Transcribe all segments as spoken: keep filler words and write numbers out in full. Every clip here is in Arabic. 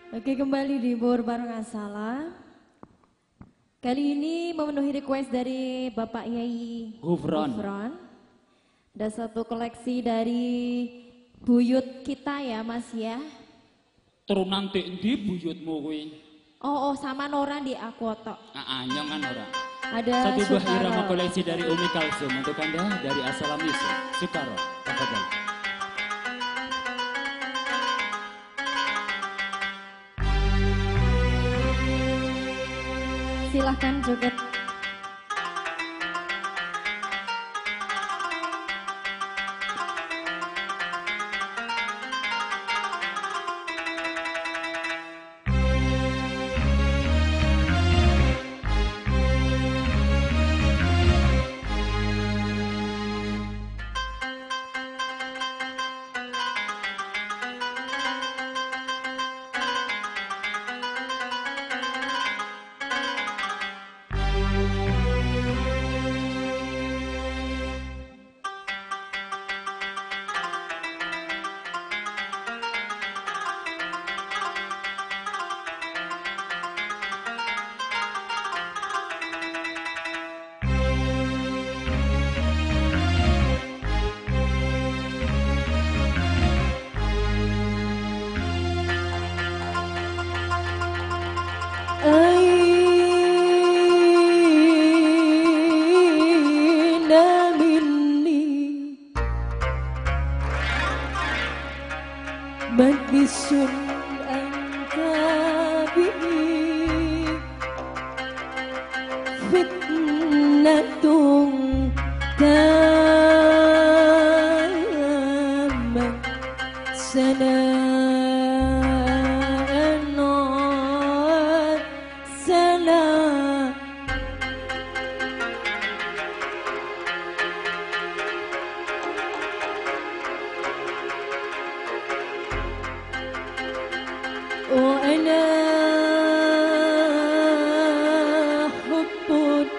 Oke, kembali di Bor Bareng Asala. Kali ini memenuhi request dari Bapak Yai Gufron. Gufron. Ada satu koleksi dari buyut kita ya Mas ya. Turunan di endi buyutmu kuwi? Oh, oh sama Nora di Aquoto. Ah, anyong kan ora. Ada Satu buah Sukaro. irama koleksi dari Umi Kalsum untuk Anda dari Assalam Yusuf. Sukaro, tafadhol. Silahkan joget. Magisun anta bihi fitnatung tamat sana'an sana' وأنا حب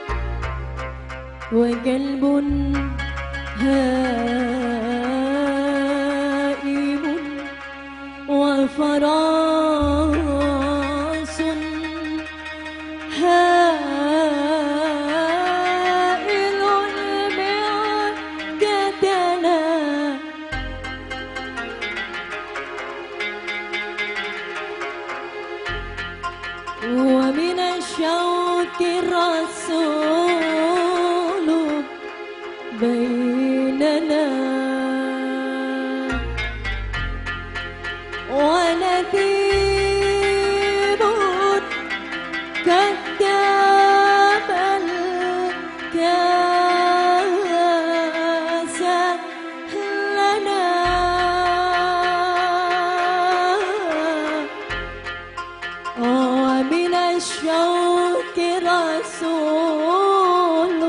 وقلب هائم وفراس هائل بعدتنا ومن الشوك الرسول بيننا ونذيب كذاب الكاس لنا ومن الشوك رسول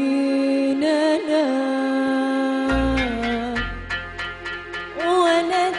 بيننا ونذيب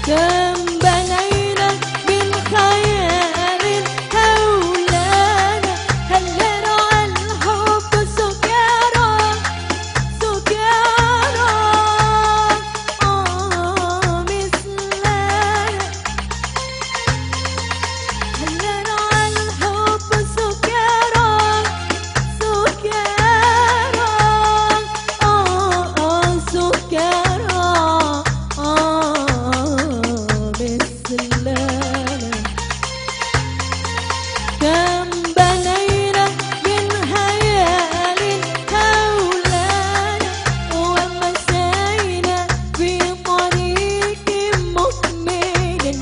كم بنينا من خيال حولنا خلينا عالحب سكارى سكارى آه مثلنا خلينا عالحب سكارى سكارى آه آه سكارى آه مثلنا كم بنينا من خيال حولنا ومشينا في طريق مكمل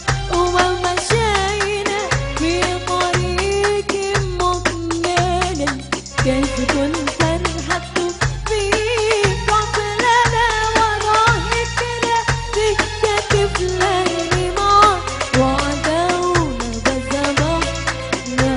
ومشينا في طريق مكمل كيف كنت فرحت فيك قبلنا وراهقنا بك كفلين معا وعدونا بزمنا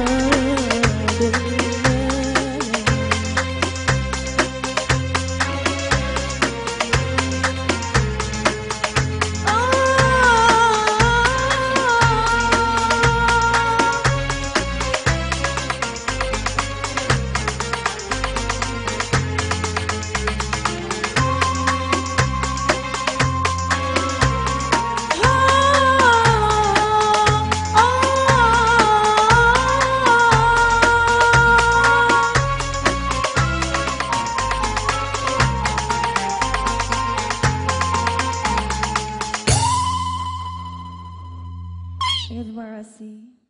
Terima kasih.